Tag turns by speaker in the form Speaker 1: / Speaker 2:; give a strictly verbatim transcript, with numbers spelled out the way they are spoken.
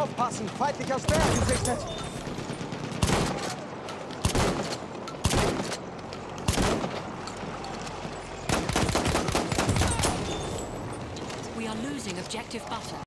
Speaker 1: Aufpassen! Feindlicher Speer gesichtet!
Speaker 2: We are losing objective butter.